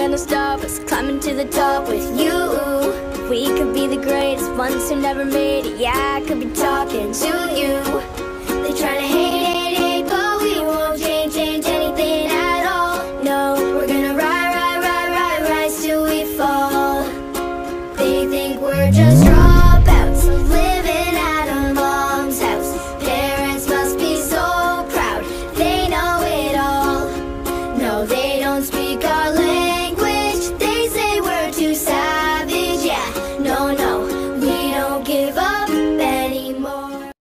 gonna stop us climbing to the top with you. We could be the greatest ones who never made it. Yeah, I could be talking to you. They try to hate, but we won't change anything at all. No, we're gonna rise till we fall. They think we're just